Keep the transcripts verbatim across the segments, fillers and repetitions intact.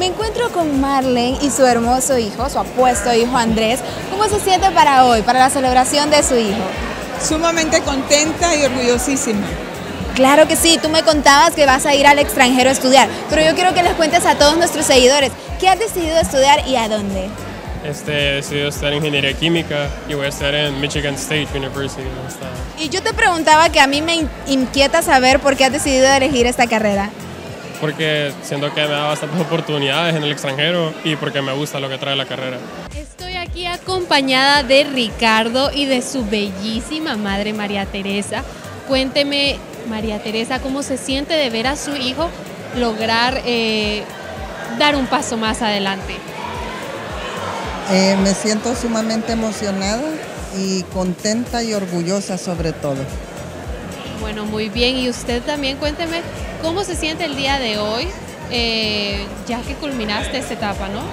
encuentro con Marlene y su hermoso hijo, su apuesto hijo Andrés. ¿Cómo se siente para hoy, para la celebración de su hijo? Sumamente contenta y orgullosísima. Claro que sí, tú me contabas que vas a ir al extranjero a estudiar, pero yo quiero que les cuentes a todos nuestros seguidores, ¿qué has decidido estudiar y a dónde? Este, he decidido estudiar ingeniería química y voy a estudiar en Michigan State University. Y yo te preguntaba que a mí me inquieta saber por qué has decidido elegir esta carrera. Porque siento que me da bastantes oportunidades en el extranjero y porque me gusta lo que trae la carrera. Estoy aquí acompañada de Ricardo y de su bellísima madre María Teresa. Cuénteme, María Teresa, ¿cómo se siente de ver a su hijo lograr eh, dar un paso más adelante? Eh, me siento sumamente emocionada y contenta y orgullosa sobre todo. Bueno, muy bien. Y usted también, cuénteme, ¿cómo se siente el día de hoy, eh, ya que culminaste esta etapa, ¿no?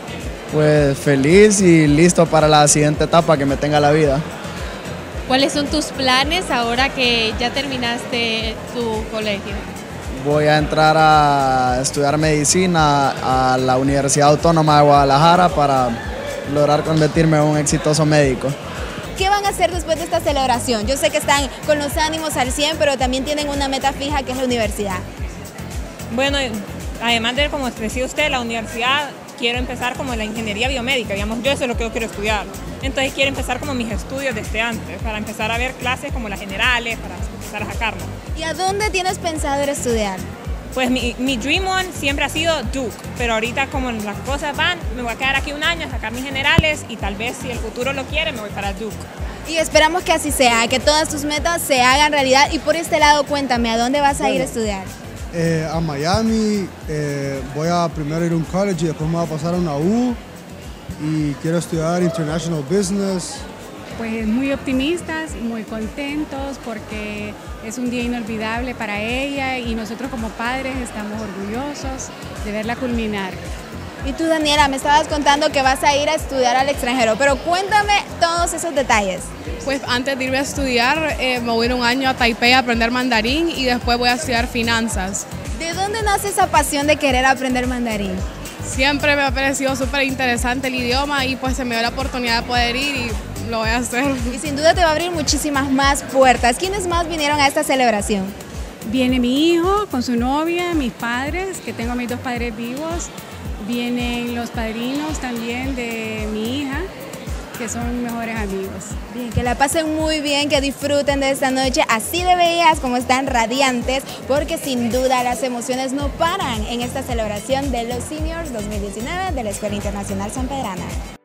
Pues feliz y listo para la siguiente etapa que me tenga la vida. ¿Cuáles son tus planes ahora que ya terminaste tu colegio? Voy a entrar a estudiar medicina a la Universidad Autónoma de Guadalajara para lograr convertirme en un exitoso médico. ¿Qué van a hacer después de esta celebración? Yo sé que están con los ánimos al cien, pero también tienen una meta fija que es la universidad. Bueno, además de, como decía usted, la universidad, quiero empezar como la ingeniería biomédica, digamos, yo eso es lo que yo quiero estudiar. Entonces quiero empezar como mis estudios desde antes, para empezar a ver clases como las generales, para empezar a sacarlas. ¿Y a dónde tienes pensado ir a estudiar? Pues mi, mi dream one siempre ha sido Duke, pero ahorita como las cosas van, me voy a quedar aquí un año a sacar mis generales y tal vez si el futuro lo quiere me voy para Duke. Y esperamos que así sea, que todas tus metas se hagan realidad. Y por este lado, cuéntame, ¿a dónde vas a ir a estudiar? Eh, a Miami, eh, voy a primero ir a un college y después me voy a pasar a una U y quiero estudiar International Business. Pues muy optimistas, muy contentos porque es un día inolvidable para ella y nosotros como padres estamos orgullosos de verla culminar. Y tú, Daniela, me estabas contando que vas a ir a estudiar al extranjero, pero cuéntame todos esos detalles. Pues antes de irme a estudiar, eh, me voy a ir un año a Taipei a aprender mandarín y después voy a estudiar finanzas. ¿De dónde nace esa pasión de querer aprender mandarín? Siempre me ha parecido súper interesante el idioma y pues se me dio la oportunidad de poder ir y lo voy a hacer. Y sin duda te va a abrir muchísimas más puertas. ¿Quiénes más vinieron a esta celebración? Viene mi hijo con su novia, mis padres, que tengo a mis dos padres vivos. Vienen los padrinos también de mi hija, que son mejores amigos. Bien, que la pasen muy bien, que disfruten de esta noche así de bellas como están radiantes, porque sin duda las emociones no paran en esta celebración de los Seniors dos mil diecinueve de la Escuela Internacional Sanpedrana.